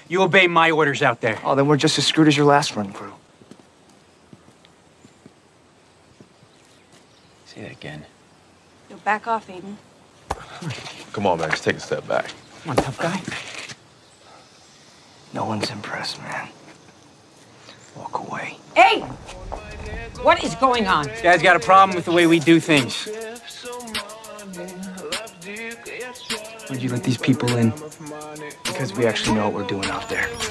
You obey my orders out there. Oh, then we're just as screwed as your last run crew. Say that again. Yo, back off, Aiden. Come on, man. Just take a step back. Come on, tough guy. No one's impressed, man. Walk away. Hey! What is going on? This guy's got a problem with the way we do things. Why'd you let these people in? Because we actually know what we're doing out there.